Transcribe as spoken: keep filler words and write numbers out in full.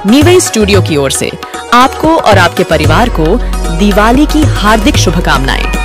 नीवई studio की ओर से आपको और आपके परिवार को दिवाली की हार्दिक शुभकामनाएं।